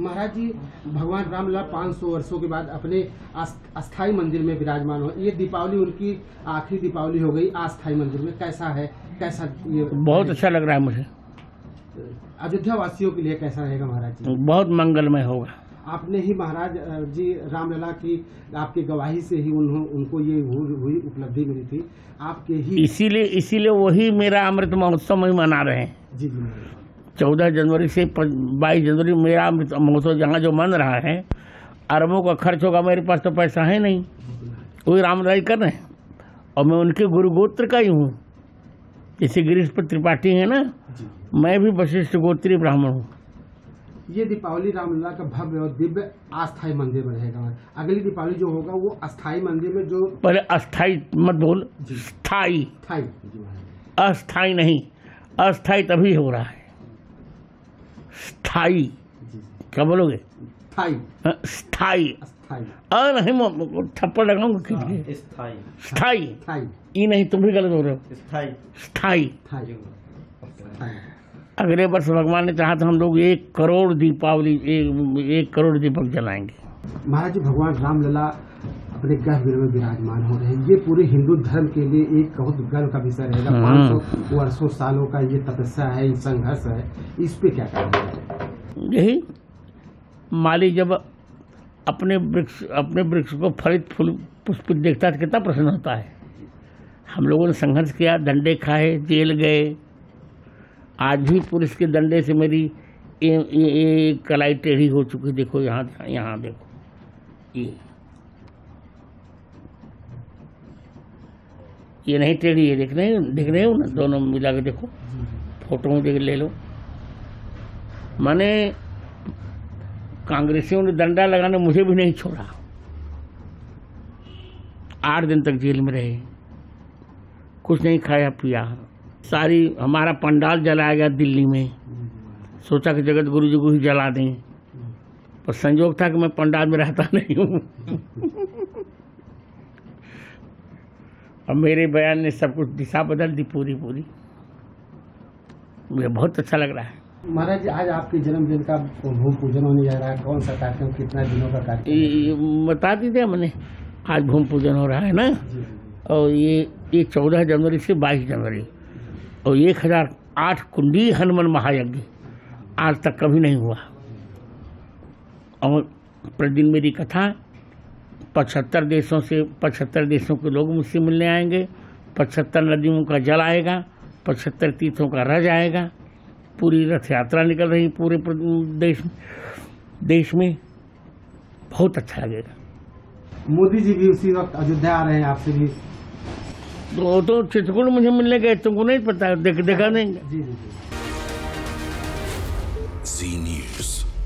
महाराज जी, भगवान रामलला 500 वर्षों के बाद अपने अस्थाई मंदिर में विराजमान हो। ये दीपावली उनकी आखिरी दीपावली हो गई अस्थाई मंदिर में। कैसा है, कैसा ये? बहुत अच्छा लग रहा है मुझे। अयोध्या वासियों के लिए कैसा रहेगा महाराज जी? बहुत मंगलमय होगा। आपने ही महाराज जी रामलला की आपकी गवाही से ही उनको ये हुई उपलब्धि मिली थी, आपके ही इसीलिए वही मेरा अमृत महोत्सव में मना रहे हैं। जी जी। 14 जनवरी से 22 जनवरी मेरा अमृत महोत्सव जहाँ जो मन रहा है, अरबों का खर्च होगा, मेरे पास तो पैसा है नहीं, वही रामलला ही कर रहे हैं। और मैं उनके गुरु गोत्र का ही हूँ। जैसे गिरीशपति त्रिपाठी है ना, मैं भी वशिष्ठ गोत्रीय ब्राह्मण हूँ। ये दीपावली रामलला का भव्य और दिव्य अस्थाई मंदिर में रहेगा। अगली दीपावली जो होगा वो अस्थाई मंदिर में, जो पहले अस्थाई मत बोल, स्थाई। अस्थाई नहीं, अस्थाई तभी हो रहा है, स्थाई। क्या बोलोगे? स्थाई। नहीं, थप्पड़ लगाऊंगा। स्थाई ये नहीं, तुम भी गलत हो रहे हो। स्थाई। अगले वर्ष भगवान ने चाहा तो हम लोग 1 करोड़ दीपावली 1 करोड़ दीपक जलाएंगे। महाराज जी, भगवान रामलला अपने गर्भगृह में विराजमान हो रहे हैं। ये पूरे हिंदू धर्म के लिए एक बहुत गर्व का विषय रहेगा। 500 वर्षों सालों का ये तपस्या है, संघर्ष है, इस पे क्या कहेंगे? यही माली जब अपने वृक्ष को फलित फूल पुष्पित देखता है कितना प्रसन्न होता है। हम लोगों ने संघर्ष किया, डंडे खाए, जेल गए। आज भी पुलिस के डंडे से मेरी ये कलाई टेढ़ी हो चुकी। देखो यहाँ देखो, ये नहीं टेढ़ी है, देख रहे हो ना, दोनों मिला के देखो, फोटो में देख ले लो। माने कांग्रेसियों ने डंडा लगाने मुझे भी नहीं छोड़ा। 8 दिन तक जेल में रहे, कुछ नहीं खाया पिया। सारी हमारा पंडाल जलाया गया दिल्ली में। सोचा कि जगत गुरु जी को ही जला दें, पर संयोग था कि मैं पंडाल में रहता नहीं हूँ। और मेरे बयान ने सब कुछ दिशा बदल दी पूरी। मुझे बहुत अच्छा लग रहा है। महाराज जी, आज आपके जन्मदिन का भूमि पूजन होने जा रहा है। कौन सा कार्यक्रम, कितना दिनों का कार्यक्रम बता दीजिए मैंने। आज भूमि पूजन हो रहा है ना, और ये 14 जनवरी से 22 जनवरी, और 1008 कुंडी हनुमान महायज्ञ आज तक कभी नहीं हुआ। और प्रतिदिन मेरी कथा 75 देशों के लोग मुझसे मिलने आएंगे। 75 नदियों का जल आएगा, 75 तीर्थों का रज आएगा। पूरी रथ यात्रा निकल रही पूरे देश में। बहुत अच्छा लगेगा। मोदी जी भी उसी वक्त अयोध्या आ रहे हैं, आपसे भी तो चित्रकूट मुझे मिलने गए, तुमको नहीं पता? देखा नहीं। जी। जी न्यूज़।